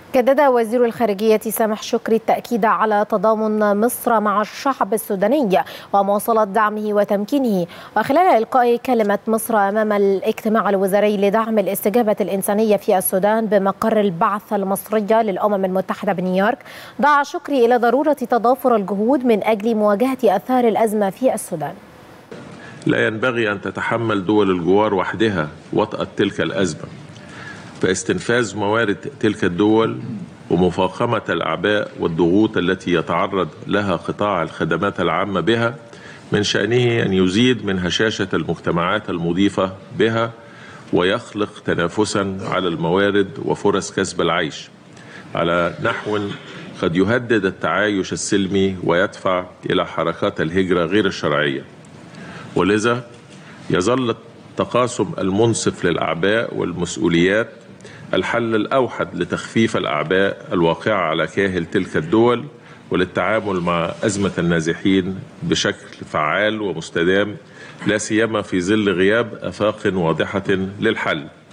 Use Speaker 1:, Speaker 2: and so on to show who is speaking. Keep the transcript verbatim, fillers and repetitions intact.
Speaker 1: جدد وزير الخارجية سامح شكري التأكيد على تضامن مصر مع الشعب السوداني ومواصلة دعمه وتمكينه. وخلال إلقاء كلمة مصر أمام الاجتماع الوزاري لدعم الاستجابة الإنسانية في السودان بمقر البعثة المصرية للأمم المتحدة بنيويورك، دعا شكري إلى ضرورة تضافر الجهود من أجل مواجهة آثار الأزمة في السودان.
Speaker 2: لا ينبغي أن تتحمل دول الجوار وحدها وطأة تلك الأزمة، فاستنفاذ موارد تلك الدول ومفاقمة الأعباء والضغوط التي يتعرض لها قطاع الخدمات العامة بها من شأنه أن يزيد من هشاشة المجتمعات المضيفة بها ويخلق تنافسا على الموارد وفرص كسب العيش على نحو قد يهدد التعايش السلمي ويدفع إلى حركات الهجرة غير الشرعية. ولذا يظل التقاسم المنصف للأعباء والمسؤوليات الحل الأوحد لتخفيف الأعباء الواقعة على كاهل تلك الدول وللتعامل مع أزمة النازحين بشكل فعال ومستدام، لا سيما في ظل غياب آفاق واضحة للحل.